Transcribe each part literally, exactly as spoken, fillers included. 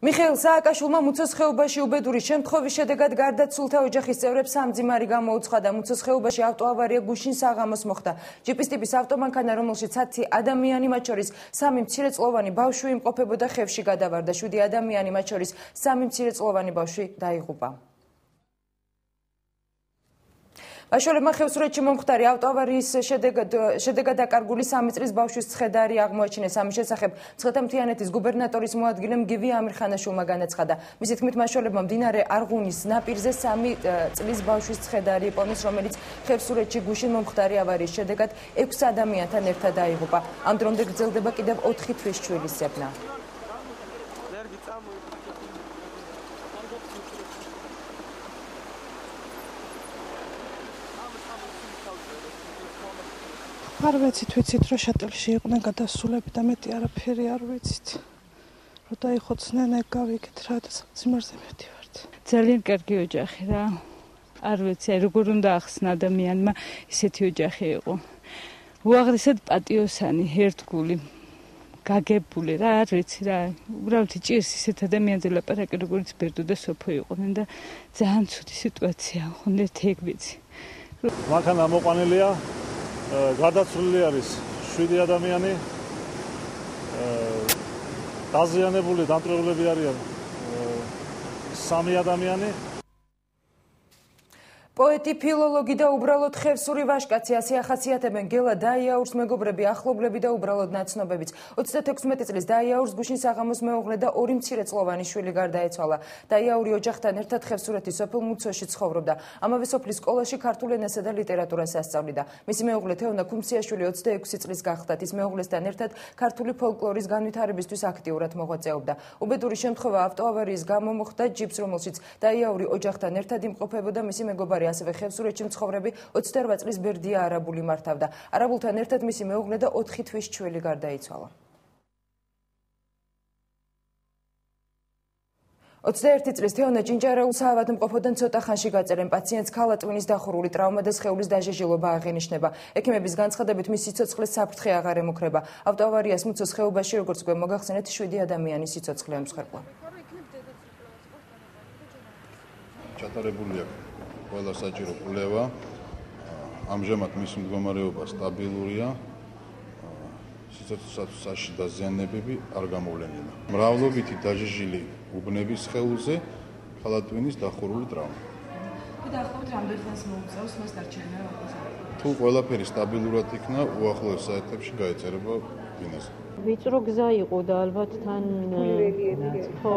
მიხეილ სააკაშვილმა მუცოს ხეობაში უბედური შემთხვევის შედეგად გარდაცვლილთა ოჯახის წევრებს სამძიმარი გამოუცხადა და მუცოს ხეობაში ავტოავარია გუშინ საღამოს მოხდა. ჯიპის ტიპის ავტომანქანა, რომელშიც ათი ადამიანი, მათ შორის სამი მცირეწლოვანი ბავშვი იმყოფებოდა, ხევში გადავარდა. შვიდი ადამიანი, მათ შორის სამი მცირეწლოვანი ბავშვი დაიღუპა.Აშორებმა ხევსურეთში მომხდარი ავტოავარიის შედეგად შედეგად დაკარგული სამი წლის ბავშვის ცხედარი აღმოაჩინეს. ამის შესახებ მცხეთა-მთიანეთის გუბერნატორის მოადგილემ გივი ამირხანაშვილმა განაცხადა. მისი თქმით, მაშორებმა მდინარე არღუნის ნაპირზე სამი წლის ბავშვის ცხედარი იპოვნეს, რომელიც ხევსურეთში გუშინ მომხდარი ავარიის შედეგად ექვს ადამიანთან ერთად დაიღუპა. ამ დრომდე გრძელდება კიდევ ოთხი თვის ჩვილის ზებნა. არ ვიცით, ვიცით, რომ შატელში იყვნენ გადასულები და მეტი არაფერი არ ვიცით. რომ დაიხოცნენ, ეგ გავიგეთ რა და სიმარზე მივდივართ. ძალიან კარგი ოჯახი რა. არ ვიცი, როგორ უნდა ახსნა ადამიანმა ისეთი ოჯახი იყო. უაღრესად პატიოსანი, ერთგული, გაგებული რა, არ ვიცი რა. უბრალოდ ჭირს ისეთ ადამიანზე ლაპარაკი, როგორც ბერდო და სოფო იყვნენ და ძალიან ცუდი სიტუაცია, ხონდეთ ეგ ვიცი. მანქანა მოყვანილია გადაცვლილი არის შვიდი ადამიანი, დაზიანებული დამტვრეულები არიან სამი ადამიანი. პოეტი, ფილოლოგი და უბრალოდ ხევსური ვაჟკაცი ასე ახასიათებენ გელა დაიაურს მეგობრები, ახლობლები და უბრალოდ ნაცნობებიც. ოცდათექვსმეტი წლის დაიაურს გუშინ საღამოს მეუღლე და ორი მცირეწლოვანი შვილი გარდაეცვალა. დაიაური ოჯახთან ერთად ხევსურეთის სოფელ მუცოში ცხოვრობდა. ამავე სოფლის სკოლაში ქართულ ენასა და ლიტერატურას ასწავლიდა. მისი მეუღლე თეონა ქუმციაშვილი ოცდაექვსი წლის გახლდათ. ის მეუღლესთან ერთად ქართული ფოლკლორის განვითარებისთვის აქტიურად მოღვაწეობდა. უბედური შემთხვევა ავტოავარიის გამო მოხდა ჯიპს, რომელშიც დაიაური ოჯახთან ერთად იმყოფებოდა. მისი მეგობარი ასევე ხევსურეთში მცხოვრები ოცდაორბა წლის ბერდია არაბული მართავდა. არაბულთან ერთად მისი მეუღლე და ოთხი თვის ჩვილი გარდაიცვალა. ოცდაერთი წლის თეონა ჭინჭარაულს ავადმყოფოდან ცოტა ხანში გაწერენ. პაციენტს ქალატვინის დახურული ტრავმა და სხეულის დაჟეჟილობა აღენიშნება. ექიმების განცხადებით მის სიცოცხლეს საფრთხე აღარ ემუქრება. ავტოავარიას მუცოს ხეობაში, როგორც გვე მოგახსენეთ, შვიდი ადამიანის სიცოცხლე ემსხვერპლა. ჩატარებულია ყველა საჭირო კვლევა. ამჟამად მისი მდგომარეობა სტაბილურია. სიცოცხლესაცი დაზიანებები არ გამოვლენილა. მრავლობითი დაჟეჟილი უბნების სხეულზე, ქალატვინის დახურული ტრავმა. დაახლოებით რამდენი ხანს მოუწევს მას დარჩენა? თუ ყველაფერი სტაბილურად იქნა, უახლოეს საათებში გაეწერება ბინაზე. ვიწრო გზა იყო და ალბათ თან ხო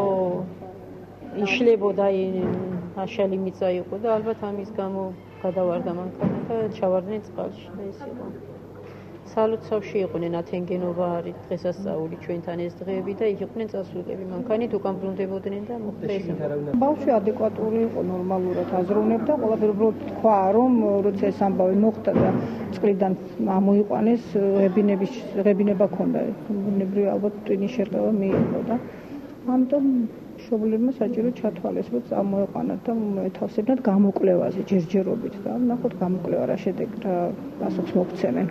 იშლებოდა აშალი მიწა იყო და ალბათ ამის გამო გადავარდა მანქანა და ჩავარდნენ წყალში და ეს იყო. სალოცავში იყვნენ ათენგენობა არის დღესასწაული ჩვენთან ეს დღეები და იქ იყვნენ წასულები მანქანით უკან ბრუნდებოდნენ და მოხდა ეს. ბავშვი ადეკვატური იყო, ნორმალურად აზროვნებდა, ყველაფერი უბრალოდ თქვა რომ როცა ეს ამბავი მოხდა და წყლიდან ამოიყვანეს, ღებინების ღებინება ქონდა. ბუნებრივი ალბათ ტვინის შერყევა მიიღო და ამიტომ მშობლებმა საჭირო ჩათვალეს, რომ წამოეყვანათ და მოეთავსებინათ გამოკვლევაზე ჯერჯერობით და ნახოთ გამოკვლევა რა შედეგ რა პასუხს მოგცემენ.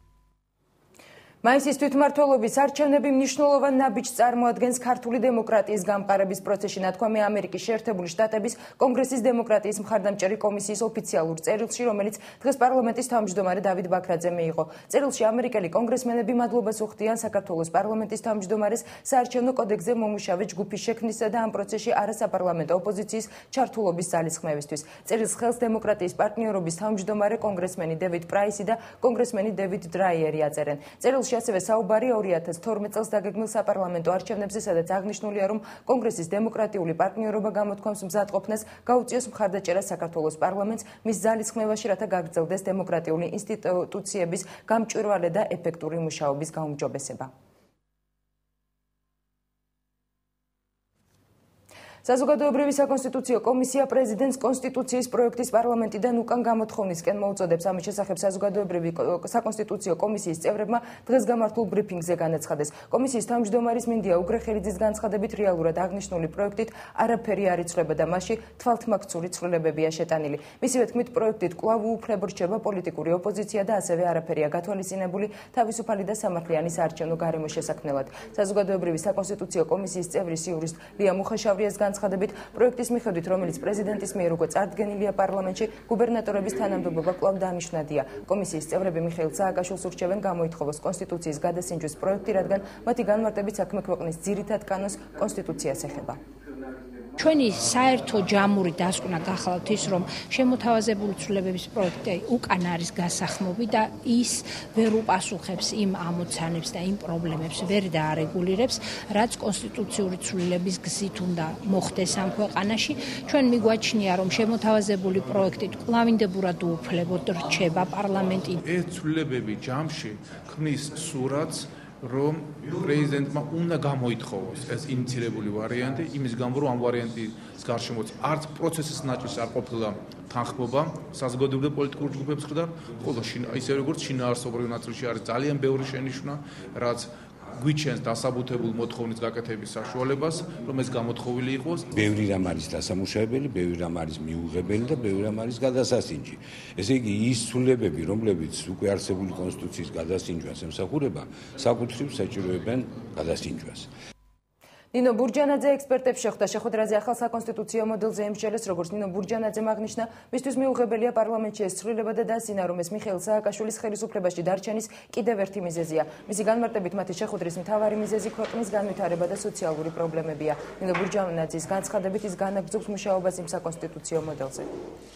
მაისის თვითმმართველობის არჩევნები მნიშვნელოვან ნაბიჯს წარმოადგენს ქართული დემოკრატიის გამყარების პროცესში, ნათქვამია ამერიკის შეერთებული შტატების კონგრესის დემოკრატიის მხარდამჭერი კომისიის ოფიციალურ წერილში, რომელიც დღეს პარლამენტის თავმჯდომარე დავით ბაქრაძე მიიღო. წერილში ამერიკელი კონგრესმენები მადლობას უხდიან საქართველოს პარლამენტის თავმჯდომარეს საარჩევნო კოდექსზე მომუშავე ჯგუფის შექმნისა და ამ პროცესში არასაპარლამენტო ოპოზიციის ჩართულობის ძალისხმევისთვის. წერილს ხელს დემოკრატიის პარტნიორობის თავმჯდომარე კონგრესმენი დევიდ პრაისი და კონგრესმენი დევიდ დრაიერი აწერენ. წერილში ასევე საუბარია ორი ათას თორმეტ წელს დაგეგმილ საპარლამენტო არჩევნებზე, სადაც აღნიშნულია, რომ კონგრესის დემოკრატიული პარტნიორობა გამოთქვამს მზადყოფნას გაუწიოს მხარდაჭერა საქართველოს პარლამენტს მის ძალისხმევაში, რათა გაგრძელდეს დემოკრატიული ინსტიტუციების გამჭვირვალე და ეფექტური მუშაობის გაუმჯობესება. საზოგადოებრივი საკონსტიტუციო კომისია პრეზიდენტს კონსტიტუციის პროექტის პარლამენტიდან უკან გამოთხოვნისკენ მოუწოდებს. ამის შესახებ საზოგადოებრივი საკონსტიტუციო კომისიის წევრებმა დღეს გამართულ ბრიფინგზე განაცხადეს. კომისიის თავმჯდომარის მინდია უგრეხელიძის განცხადებით რეალურად აღნიშნული პროექტით არაფერი არ იცვლება და მასში თვალთმაქცური ცვლილებებია შეტანილი. მისივე თქმით, პროექტით კვლავ უუფლებო რჩება პოლიტიკური ოპოზიცია და ასევე არაფერია გათვალისწინებული თავისუფალი და სამართლიანი საარჩევნო გარემოს შესაქმნელად. საზოგადოებრივი საკონსტიტუციო კომისიის წევრის იურისტ ლია მუხაშავრიას განცხადებით, პროექტის მიხედვით, რომელიც პრეზიდენტის მიერ უკვე წარდგენილია პარლამენტში, გუბერნატორების თანამდებობა კვლავ დანიშნადია. კომისიის წევრები მიხეილ სააკაშვილს ურჩევენ გამოითხოვოს კონსტიტუციის გადასინჯვის პროექტი, რადგან მათი განმარტებით საქმე ქვეყნის ძირითად კანონს კონსტიტუციას ეხება. ჩვენი საერთო ჯამური დასკვნა გახლავთ ის, რომ შემოთავაზებული ცვლილებების პროექტი უკან არის გასახმობი და ის ვერ უპასუხებს იმ ამოცანებს და იმ პრობლემებს, ვერ დაარეგულირებს, რაც კონსტიტუციური ცვლილების გზით უნდა მოხდეს ამ ქვეყანაში. ჩვენ მიგვაჩნია, რომ შემოთავაზებული პროექტით კვლავინდებურად უუფლებოდ რჩება პარლამენტი. ეს ცვლილებები ჯამში ქმნის სურათს, რომ პრეზიდენტმა უნდა გამოითხოვოს ეს ინიცირებული ვარიანტი, იმის გამო რომ ამ ვარიანტის გარშემოც არც პროცესის ნაჭრის არ ყოფილა თანხმობა საზოგადოებრივ და პოლიტიკურ ჯგუფებს მხრიდან, ხოლო ისე როგორც შინაარსობრივ ნაწილში არის ძალიან ბევრი შენიშვნა, რაც გვიჩენს დასაბუთებულ მოთხოვნის გაკეთების საშუალებას, რომ ეს გამოთხოვილი იყოს. ბევრი რამ არის დასამუშავებელი, ბევრი რამ არის მიუღებელი და ბევრი რამ არის გადასასინჯი. ესე იგი, ის ცვლილებები, რომლებიც უკვე არსებული კონსტიტუციის გადასინჯვას ემსახურება, საკუთრივ საჭიროებენ გადასინჯვას. ნინო ბურჯანაძე ექსპერტებს შეხვდა შეხვედრაზე ახალ საკონსტიტუციო მოდელზე ემსჯელეს, როგორც ნინო ბურჯანაძემ აღნიშნა, მისთვის მიუღებელია პარლამენტში ეს ცვლილება და დასინა, რომ ეს მიხეილ სააკაშვილის ხელისუფლებაში დარჩენის კიდევ ერთი მიზეზია. მისი განმარტებით, მათი შეხვედრის მთავარი მიზეზი ქვეყნის განვითარება და სოციალური პრობლემებია. ნინო ბურჯანაძის განცხადებით ის განაგრძობს მუშაობას იმ საკონსტიტუციო მოდელზე.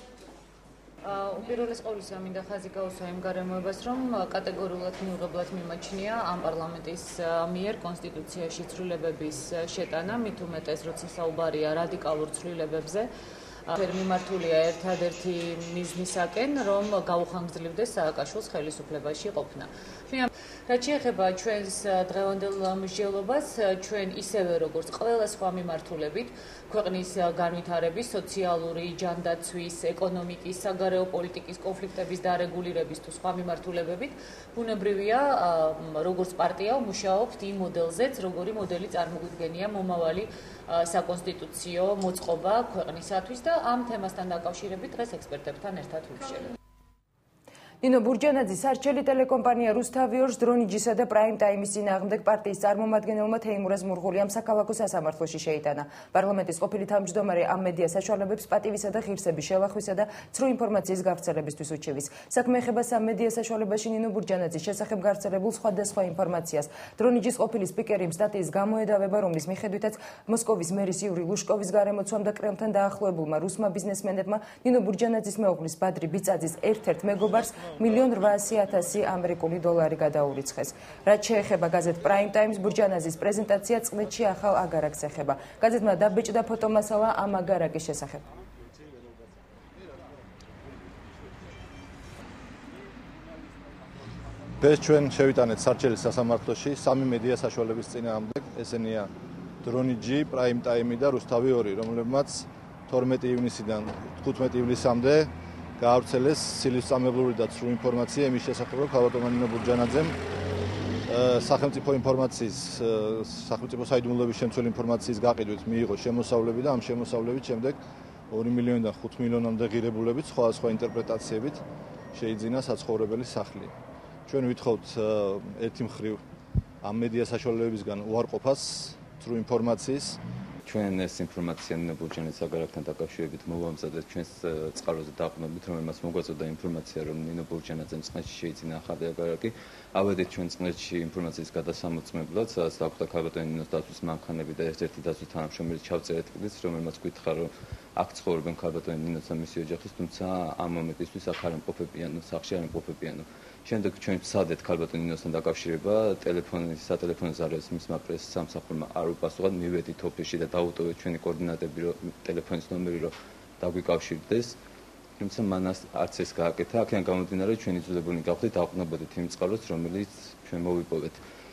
უპირველეს ყოვლისა მინდა ხაზი გაუსვა იმ გარემოებას, რომ კატეგორიულად მიუღებლად მიმაჩნია ამ პარლამენტის მიერ კონსტიტუციაში ცვლილებების შეტანა, მით უმეტეს როცა საუბარია რადიკალურ ცვლილებებზე. ვერ მიმართულია ერთადერთი მიზნისაკენ, რომ გაუხანგრძლივდეს სააკაშვილის ხელისუფლებაში ყოფნა. რაც შეეხება ჩვენს დღევანდელ მსჯელობას, ჩვენ ისევე როგორც ყველა სხვა მიმართულებით, ქვეყნის განვითარების, სოციალური ჯანდაცვის, ეკონომიკის, საგარეო პოლიტიკის კონფლიქტების დარეგულირების თუ სხვა მიმართულებებით, ბუნებრივია, როგორც პარტია ვმუშაობთ იმ მოდელზეც, როგორი მოდელი წარმოგვიდგენია მომავალი საკონსტიტუციო მოწყობა ქვეყნისათვის და ამ თემასთან დაკავშირებით დღეს ექსპერტებთან ერთად ვიმსჯელებ. ნინო ბურჯანაძის არჩელი ტელეკომპანია რუსთავიორს დრონიჯისა და პრაიმ ტაიმის წინააღმდეგ პარტიის წარმომადგენელმა თეიმურაზ მურღულიამ საქალაქო სასამართლოში შეიტანა. პარლამენტის ყოფილი თავმჯდომარე ამ მედია საშუალებებს პატივისა და ღირსების შელახვისა და ცრუ ინფორმაციის გავრცელებისთვის უჩივის. საქმე ეხება სამ მედია საშუალებაში ნინო ბურჯანაძის შესახებ გავრცელებულ სხვადასხვა ინფორმაციას. დრონიჯის ყოფილი სპიკერი იმ სტატიის გამოედავება, რომლის მიხედვითაც მოსკოვის მერის იური ლუშკოვის გარემოცვამ და კრემლთან დაახლოებულმა რუსმა ბიზნესმენებმა ნინო ბურჯანაძის მეუღლის ბადრი ბიწაძის ერთ-ერთ მეგობარს მილიონ რვაასი ათასი ამერიკული დოლარი გადაურიცხეს. რაც შეეხება გაზეთ პრაიმ ტაიმს, ბურჯანაძის პრეზენტაცია წლეთში ახალ აგარაკს ეხება. გაზეთმა დაბეჭდა ფოტომასალა ამ აგარაკის შესახებ. დღეს ჩვენ შევიტანეთ სარჩელის სასამართლოში სამი მედია საშუალების წინააღმდეგ, ესენია დრონიჯი, პრაიმ ტაიმი და რუსთავი ორი, რომლებმაც თორმეტი ივნისიდან თხუთმეტი ივლისამდე გაავრცელეს ცილისწამებლური და ცრუ ინფორმაცია იმის შესახებ, რომ ქალბატონ ნინო ბურჯანაძემ სახელმწიფო ინფორმაციის, სახელმწიფო საიდუმლოების შემცველი ინფორმაციის გაყიდვით მიიღო შემოსავლები და ამ შემოსავლებით შემდეგ ორი მილიონიდან ხუთ მილიონამდე ღირებულებით სხვადასხვა ინტერპრეტაციებით შეიძინა საცხოვრებელი სახლი. ჩვენ ვითხოვთ ერთი მხრივ ამ მედია საშუალებებისგან უარყოფას ცრუ ინფორმაციის ჩვენ ეს ინფორმაცია ნინო ბურჯანაძის აგარაკთან დაკავშირებით მოვამზადეთ ჩვენს წყაროზე დაყრდნობით, რომელმაც მოგვაწოდა ინფორმაცია, რომ ნინო ბურჯანაძემ წყნეთში შეიძინა ახალი აგარაკი. ავედით ჩვენ წყნეთში ინფორმაციის გადასამოწმებლად, სადაც დაგვხვდა ქალბატონ ნინოს დაცვის მანქანები და ერთ-ერთი დაცვის თანამშრომელი ჩავწერეთ კიდეც, რომელმაც გითხრა, რომ აქ ცხოვრობენ ქალბატონ ნინოს და მისი ოჯახის, თუმცა ამ მომენტისთვის აქ არ იმყოფებიან, სახლში არ იმყოფებიან. შემდეგ ჩვენ ვცადეთ ქალბატონ ნინოსთან დაკავშირება, ტელეფონის სატელეფონო ზარალს მისმა პრეს სამსახურმა არ უპასუხა, მივედით ოფისში და დავუტოვეთ ჩვენი კოორდინატები, რომ ტელეფონის ნომერი რომ დაგვიკავშირდეს. თუმცა მანას არც ეს გააკეთა, აქედან გამომდინარე ჩვენ იძულებულნი გავხდით დავყნობოდეთ იმ წყაროს, რომელიც ჩვენ მოვიპოვეთ.